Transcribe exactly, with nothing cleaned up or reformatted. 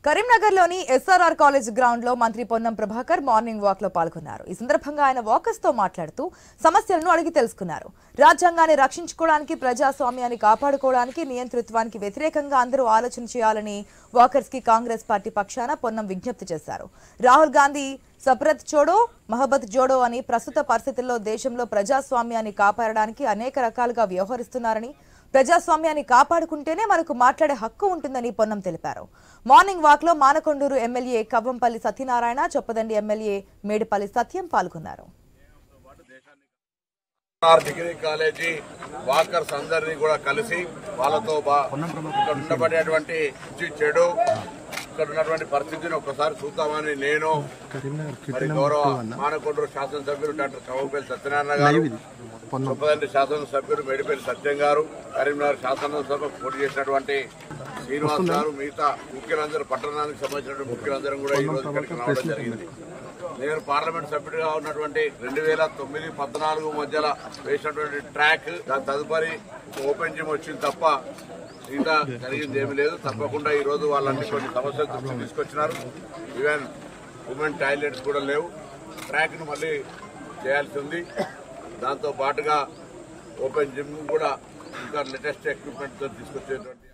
కరీంనగర్లోని SRR college ground లో మంత్రి పొన్నం ప్రభాకర్ మార్నింగ్ వాక్ లో పాల్గొన్నారు. ఈ సందర్భంగా ఆయన వాకర్స్ తో మాట్లాడుతూ సమస్యలను అడిగి తెలుసుకున్నారు. రాజ్యాంగాన్ని రక్షించుకోవడానికి, ప్రజాస్వామ్యాన్ని కాపాడుకోవడానికి, నియంతృత్వానికి వ్యతిరేకంగా అందరూ ఆలోచన చేయాలని వాకర్స్ కి కాంగ్రెస్ పార్టీ పక్షాన పొన్నం విజ్ఞప్తి చేశారు. రాహుల్ గాంధీ సప్రత్ చోడో మహబత్ జోడో అని ప్రస్తుత పరిస్థితుల్లో దేశంలో ప్రజాస్వామ్యాన్ని కాపాడడానికి అనేక రకాలుగా వ్యవహరిస్తున్నారని, ప్రజాస్వామ్యాన్ని కాపాడుకుంటేనే మనకు మాట్లాడే హక్కు ఉంటుందని పొన్నం తెలిపారు. మార్నింగ్ వాక్ లో మానకొండూరు ఎమ్మెల్యే కవ్వంపల్లి సత్యనారాయణ, చొప్పదండి ఎమ్మెల్యే మేడిపల్లి సత్యం పాల్గొన్నారు. డిగ్రీ కాలేజీ వాకర్స్ అందరినీ కూడా కలిసి వాళ్ళతో ఇక్కడ ఉండబడేటువంటి చెడు ఇక్కడ ఉన్నటువంటి పరిస్థితిని ఒకసారి చూద్దామని నేను మరి గౌరవ మానకొండూరు శాసనసభ్యులు డాక్టర్ కవ్వంపల్లి సత్యనారాయణ గారు, చొప్పదండి శాసనసభ్యులు మేడిపల్లి సత్యం గారు, కరీంనగర్ శాసనసభ పోటీ చేసినటువంటి శ్రీనివాస్ గారు, మిగతా ముఖ్యులందరూ పట్టణానికి సంబంధించినటువంటి ముఖ్యులందరం కూడా ఈ రోజు ఇక్కడికి రావడం జరిగింది. నేను పార్లమెంట్ సభ్యుడిగా ఉన్నటువంటి రెండు వేల తొమ్మిది పద్నాలుగు మధ్యలో వేసినటువంటి ట్రాక్ దాని తదుపరి ఓపెన్ జిమ్ వచ్చింది తప్ప ఇంకా జరిగింది ఏమీ లేదు. తప్పకుండా ఈ రోజు వాళ్ళంటే కొన్ని సమస్యలు దృష్టికి తీసుకొచ్చినారు. ఈవెన్ ఉమెన్ టాయిలెట్స్ కూడా లేవు. ట్రాక్ ను మళ్ళీ చేయాల్సి ఉంది. దాంతో పాటుగా ఓపెన్ జిమ్ కూడా ఇంకా లేటెస్ట్ ఎక్విప్మెంట్ తో తీసుకొచ్చేటువంటి